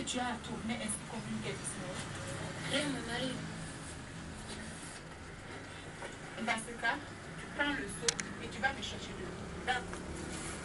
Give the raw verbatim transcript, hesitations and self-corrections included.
tu as tourné ainsi comme une quête ici? Rien, mon mari. Dans ce cas, tu prends le seau et tu vas me chercher de l'eau. D'accord.